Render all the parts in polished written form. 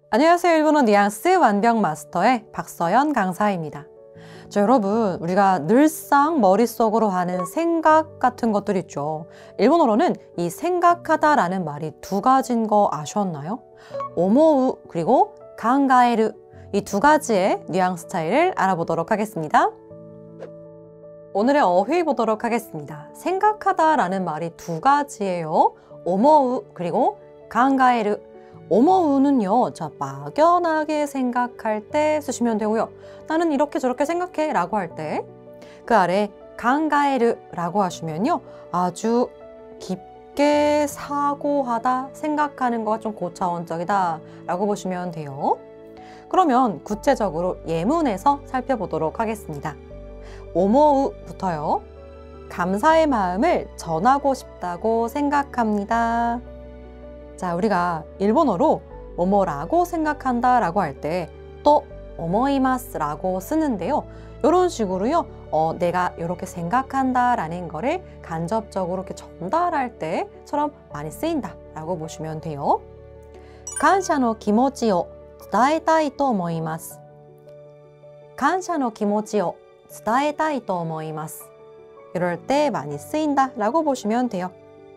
안녕하세요. 일본어 뉘앙스 완벽 마스터의 박서연 강사입니다. 자, 여러분, 우리가 늘상 머릿속으로 하는 생각 같은 것들 있죠. 일본어로는 이 생각하다라는 말이 두 가지인 거 아셨나요? 오모우 그리고 강가에르, 이 두 가지의 뉘앙스 차이를 알아보도록 하겠습니다. 오늘의 어휘 보도록 하겠습니다. 생각하다라는 말이 두 가지예요. 오모우 그리고 강가에르. 오모우는요, 자, 막연하게 생각할 때 쓰시면 되고요. 나는 이렇게 저렇게 생각해 라고 할 때 그 아래 강가에르 라고 하시면요, 아주 깊게 사고하다, 생각하는 거가 좀 고차원적이다 라고 보시면 돼요. 그러면 구체적으로 예문에서 살펴보도록 하겠습니다. 오모우부터요. 감사의 마음을 전하고 싶다고 생각합니다. 자, 우리가 일본어로 뭐뭐라고 생각한다 라고 할 때 또 오모이마스 라고 쓰는데요. 이런 식으로요, 내가 이렇게 생각한다 라는 거를 간접적으로 이렇게 전달할 때처럼 많이 쓰인다 라고 보시면 돼요. 감사의 기모치를 伝えたいと思います. 감사의 기모치를 伝えたいと思います. 이럴 때 많이 쓰인다 라고 보시면 돼요.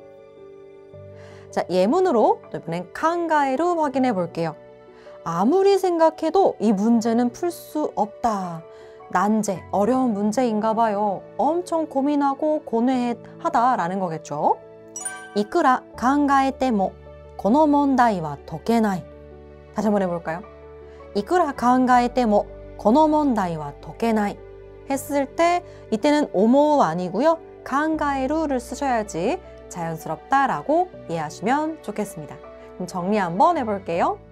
자, 예문으로 이번엔 칸가에로 확인해 볼게요. 아무리 생각해도 이 문제는 풀 수 없다. 난제, 어려운 문제인가 봐요. 엄청 고민하고 고뇌하다라는 거겠죠. 이쿠라 칸가에테 모この問題は解けない. 다시 한번 해볼까요? 이쿠라 칸가에테 모この問題は解けない. 했을 때 이때는 오모우 아니고요. 칸가에루를 쓰셔야지 자연스럽다라고 이해하시면 좋겠습니다. 그럼 정리 한번 해볼게요.